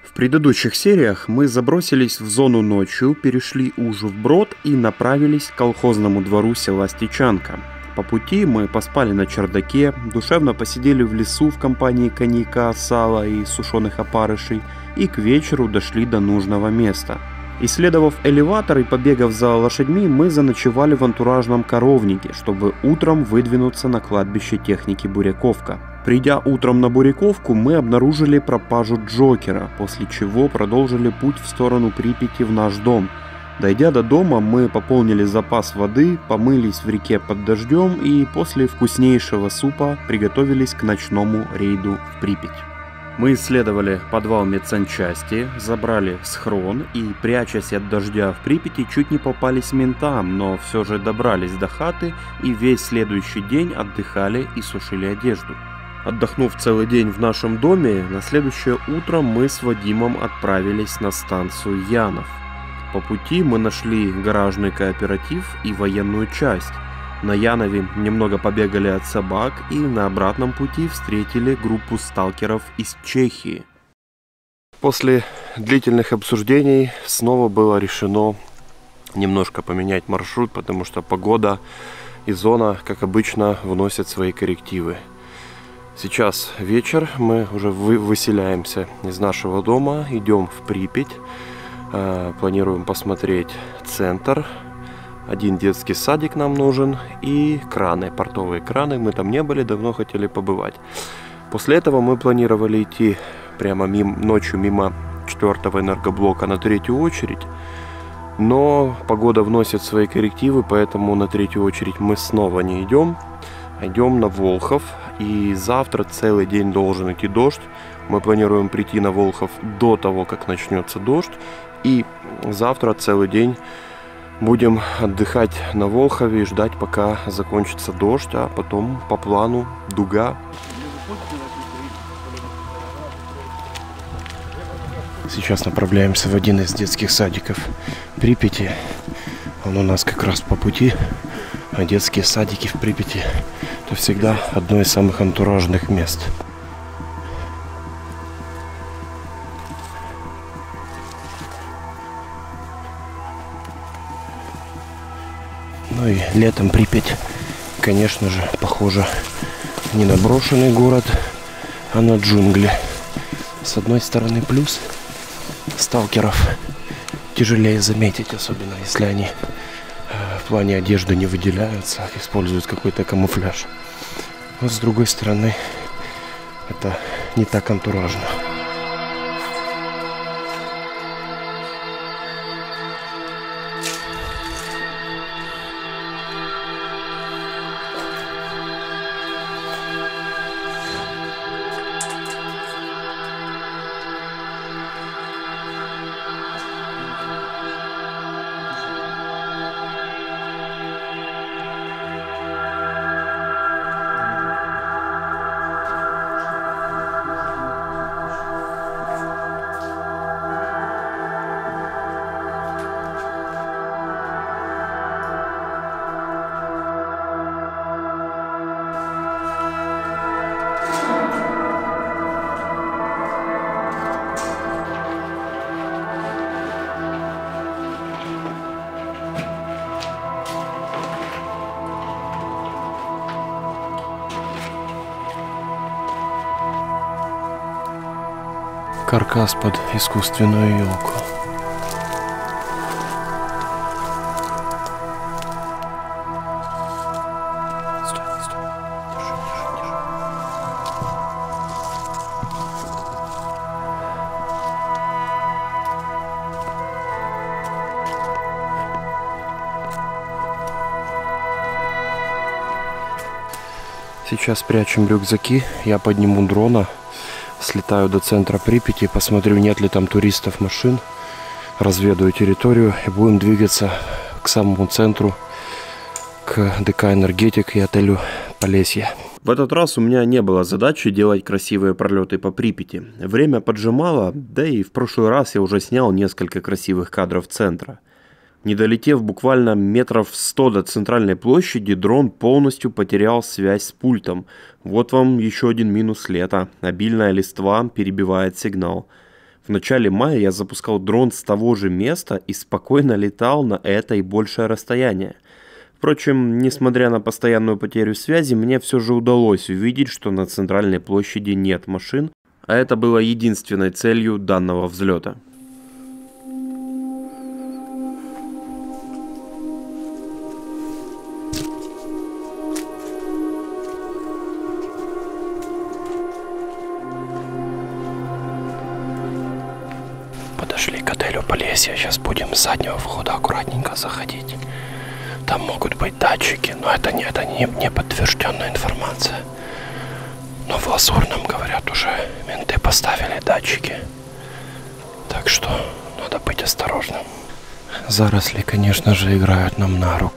В предыдущих сериях мы забросились в зону ночью, перешли Ужу-вброд и направились к колхозному двору села Стечанка. По пути мы поспали на чердаке, душевно посидели в лесу в компании коньяка, сала и сушеных опарышей и к вечеру дошли до нужного места. Исследовав элеватор и побегав за лошадьми, мы заночевали в антуражном коровнике, чтобы утром выдвинуться на кладбище техники Буряковка. Придя утром на Буряковку, мы обнаружили пропажу Джокера, после чего продолжили путь в сторону Припяти в наш дом. Дойдя до дома, мы пополнили запас воды, помылись в реке под дождем и после вкуснейшего супа приготовились к ночному рейду в Припять. Мы исследовали подвал медсанчасти, забрали схрон и, прячась от дождя в Припяти, чуть не попались ментам, но все же добрались до хаты и весь следующий день отдыхали и сушили одежду. Отдохнув целый день в нашем доме, на следующее утро мы с Вадимом отправились на станцию Янов. По пути мы нашли гаражный кооператив и военную часть. На Янове немного побегали от собак и на обратном пути встретили группу сталкеров из Чехии. После длительных обсуждений снова было решено немножко поменять маршрут, потому что погода и зона, как обычно, вносят свои коррективы. Сейчас вечер, мы уже выселяемся из нашего дома, идем в Припять, планируем посмотреть центр. Один детский садик нам нужен и краны, портовые краны, мы там не были, давно хотели побывать. После этого мы планировали идти прямо ночью мимо 4-го энергоблока на 3-ю очередь, но погода вносит свои коррективы, поэтому на 3-ю очередь мы снова не идем, идем на Волхов, и завтра целый день должен идти дождь. Мы планируем прийти на Волхов до того, как начнется дождь, и завтра целый день будем отдыхать на Волхове и ждать, пока закончится дождь, а потом по плану дуга. Сейчас направляемся в один из детских садиков Припяти. Он у нас как раз по пути. А детские садики в Припяти — это всегда одно из самых антуражных мест. Ну и летом Припять, конечно же, похожа не на брошенный город, а на джунгли. С одной стороны плюс — сталкеров тяжелее заметить, особенно если они в плане одежды не выделяются, используют какой-то камуфляж. Вот с другой стороны, это не так антуражно. Каркас под искусственную елку. Сейчас прячем рюкзаки, я подниму дрона. Слетаю до центра Припяти, посмотрю, нет ли там туристов, машин, разведаю территорию и будем двигаться к самому центру, к ДК «Энергетик» и отелю «Полесье». В этот раз у меня не было задачи делать красивые пролеты по Припяти. Время поджимало, да и в прошлый раз я уже снял несколько красивых кадров центра. Не долетев буквально метров 100 до центральной площади, дрон полностью потерял связь с пультом. Вот вам еще один минус лета. Обильная листва перебивает сигнал. В начале мая я запускал дрон с того же места и спокойно летал на это и большее расстояние. Впрочем, несмотря на постоянную потерю связи, мне все же удалось увидеть, что на центральной площади нет машин, а это было единственной целью данного взлета. Подошли к отелю Полесье, сейчас будем с заднего входа аккуратненько заходить. Там могут быть датчики, но это не подтвержденная информация. Но в Лазурном, говорят, уже менты поставили датчики. Так что надо быть осторожным. Заросли, конечно же, играют нам на руку.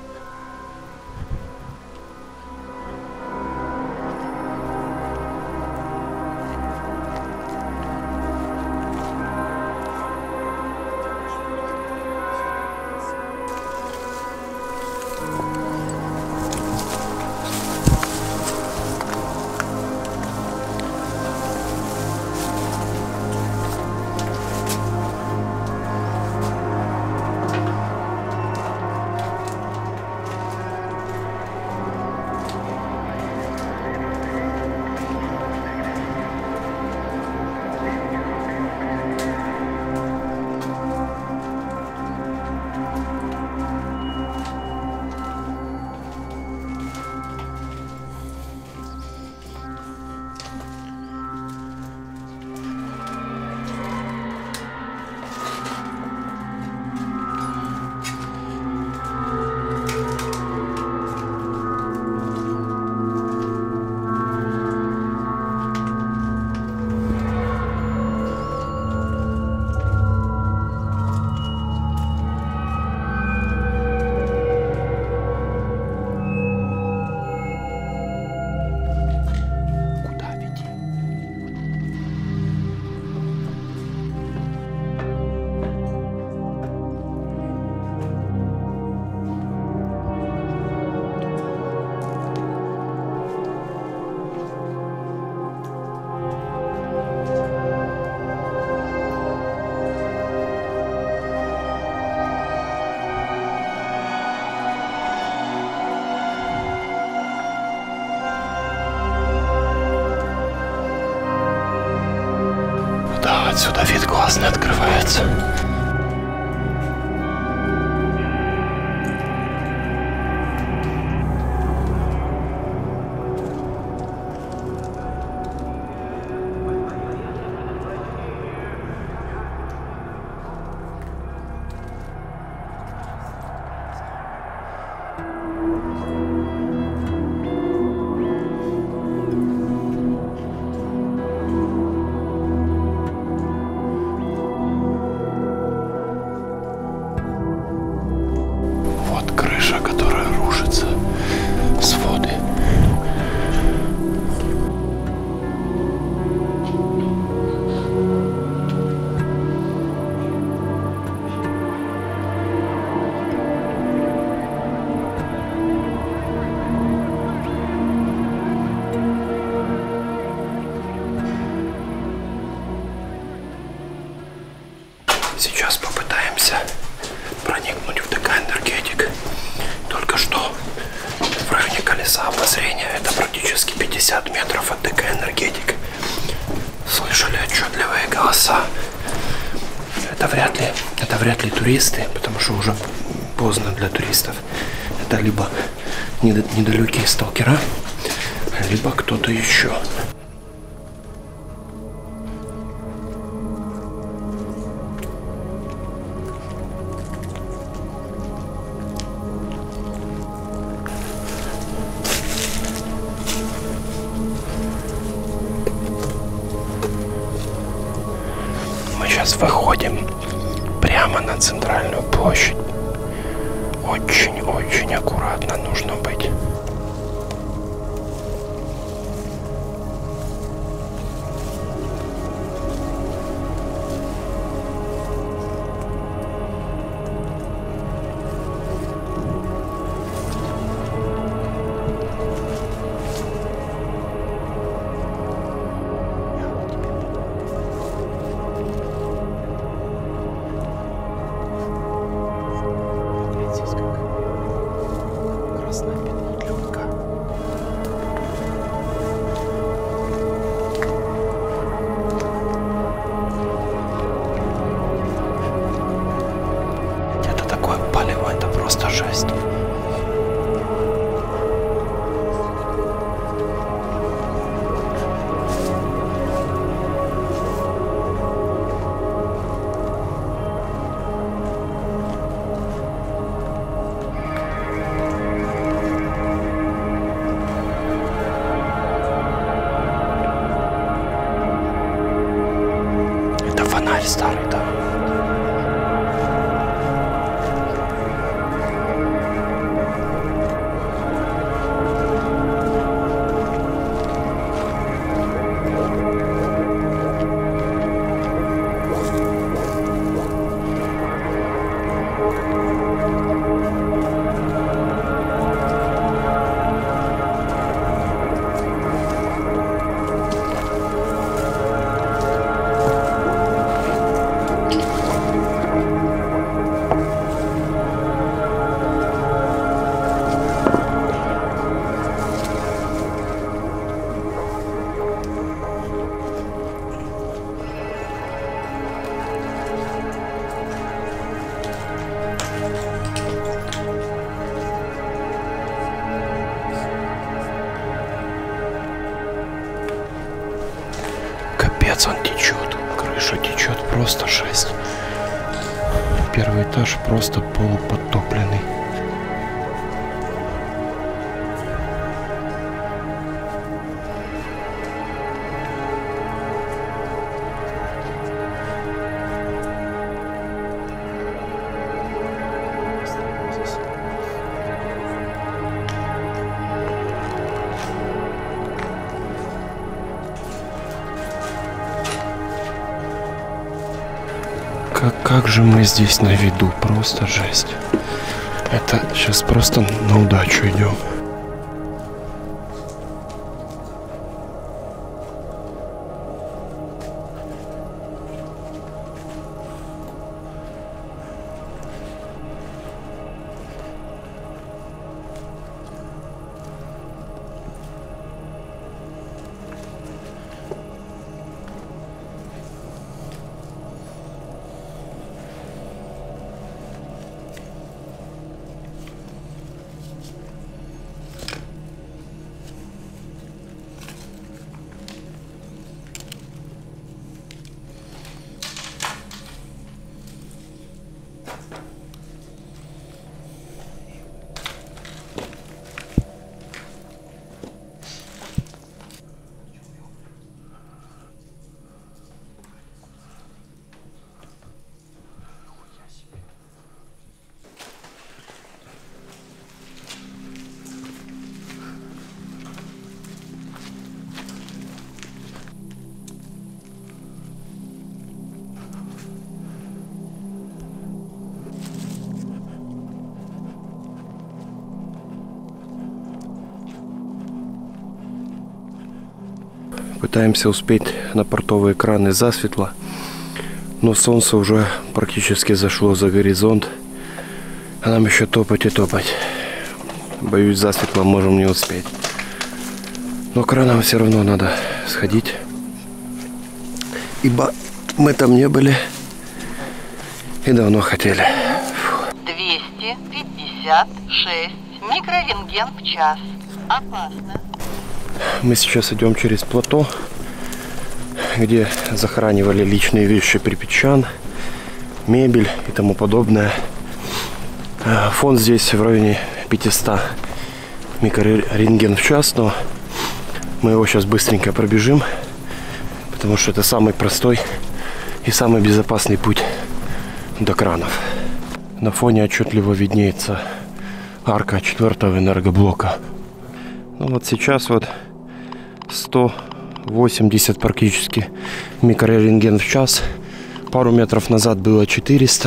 Отсюда вид классный открывается. Сейчас попытаемся проникнуть в ДК «Энергетик». Только что в районе колеса обозрения, это практически 50 метров от ДК «Энергетик», слышали отчетливые голоса. Это вряд ли туристы, потому что уже поздно для туристов. Это либо недалекие сталкера, либо кто-то еще. Сейчас выходим прямо на центральную площадь. Очень аккуратно нужно быть. фонарь старый, да. Капец, он течет. Крыша течет, просто жесть. Первый этаж просто полуподтопленный. Как же мы здесь на виду, просто жесть. Это сейчас просто на удачу идем. Пытаемся успеть на портовые краны засветло, но солнце уже практически зашло за горизонт, а нам еще топать и топать. Боюсь, засветло можем не успеть. Но к кранам все равно надо сходить, ибо мы там не были и давно хотели. 256 микрорентген в час. Опасно. Мы сейчас идем через плато, где захоранивали личные вещи припятчан, мебель и тому подобное. Фон здесь в районе 500 микрорентген в час, но мы его сейчас быстренько пробежим, потому что это самый простой и самый безопасный путь до кранов. На фоне отчетливо виднеется арка 4-го энергоблока. Ну вот сейчас вот 180 практически микрорентген в час. Пару метров назад было 400.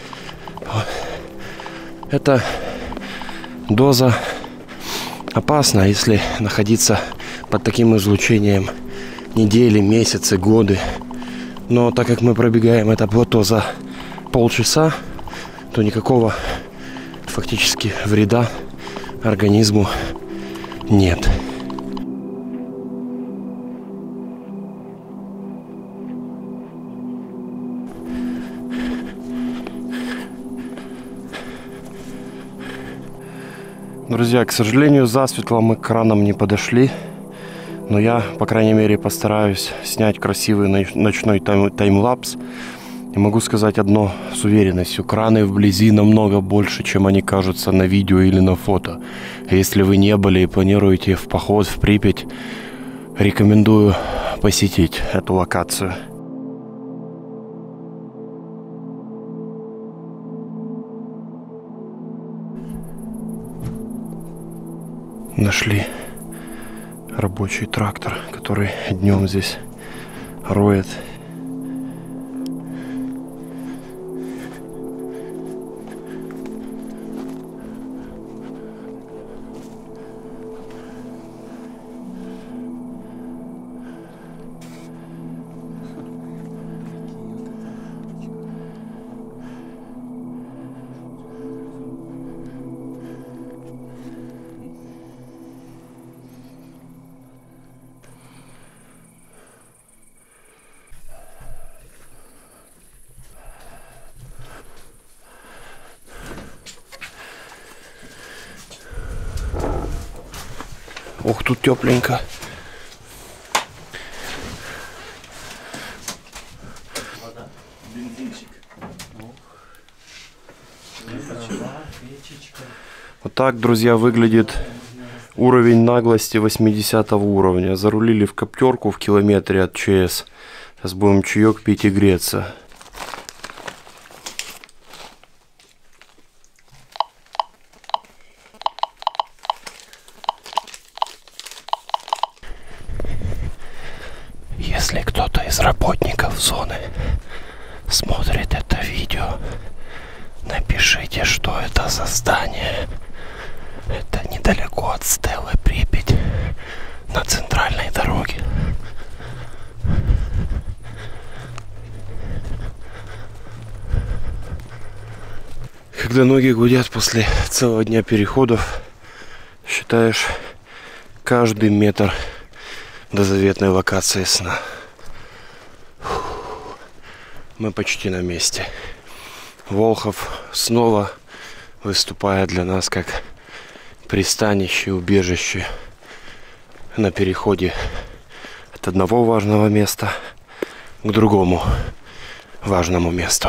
Это доза опасна, если находиться под таким излучением недели, месяцы, годы. Но так как мы пробегаем это плато за полчаса, то никакого фактически вреда организму нет. Друзья, к сожалению, засветло мы к кранам не подошли, но я, по крайней мере, постараюсь снять красивый ночной таймлапс. И могу сказать одно с уверенностью: краны вблизи намного больше, чем они кажутся на видео или на фото. Если вы не были и планируете в поход в Припять, рекомендую посетить эту локацию. Нашли рабочий трактор, который днем здесь роет. Ох, тут тепленько. Вот так, друзья, выглядит уровень наглости 80 уровня. Зарулили в коптерку в километре от ЧС. Сейчас будем чаек пить и греться. Если кто-то из работников зоны смотрит это видео, напишите, что это за здание. Это недалеко от Стелы Припять, на центральной дороге. Когда ноги гудят после целого дня переходов, считаешь каждый метр до заветной локации сна. Мы почти на месте. Волхов снова выступает для нас как пристанище, убежище на переходе от одного важного места к другому важному месту.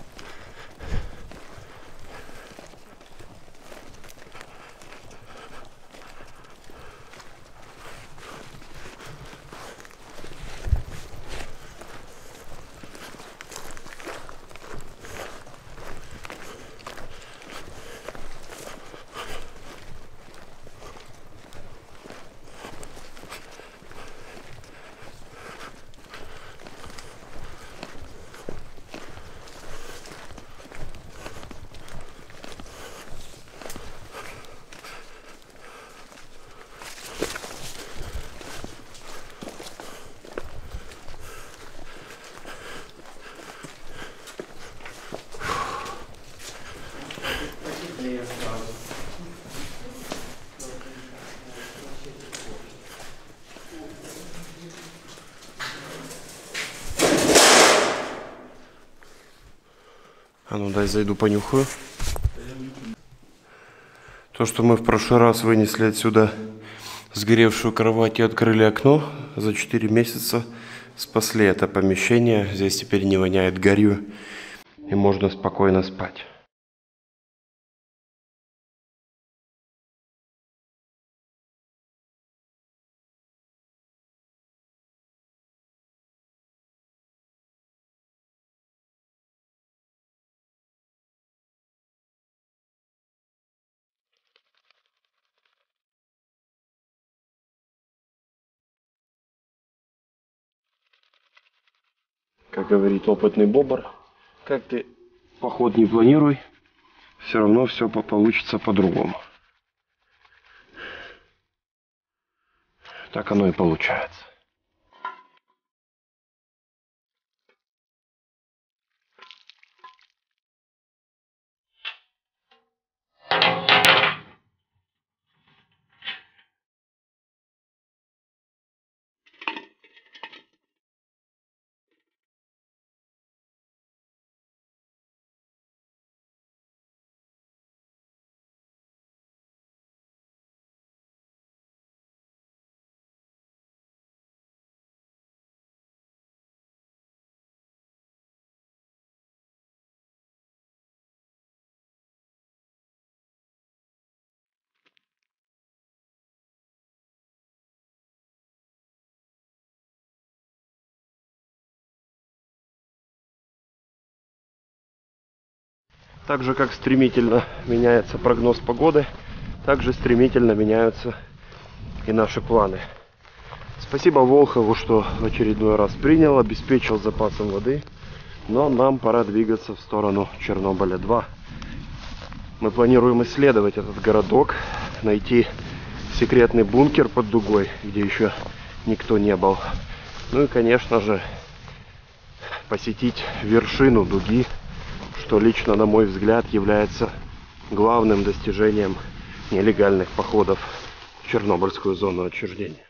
А ну дай зайду понюхаю. То, что мы в прошлый раз вынесли отсюда сгоревшую кровать и открыли окно, за 4 месяца спасли это помещение. Здесь теперь не воняет гарью и можно спокойно спать. Как говорит опытный бобр, как ты поход не планируй, все равно все получится по-другому. Так оно и получается. Так же, как стремительно меняется прогноз погоды, так же стремительно меняются и наши планы. Спасибо Волхову, что в очередной раз принял, обеспечил запасом воды. Но нам пора двигаться в сторону Чернобыля-2. Мы планируем исследовать этот городок, найти секретный бункер под дугой, где еще никто не был. Ну и, конечно же, посетить вершину дуги, что лично, на мой взгляд, является главным достижением нелегальных походов в Чернобыльскую зону отчуждения.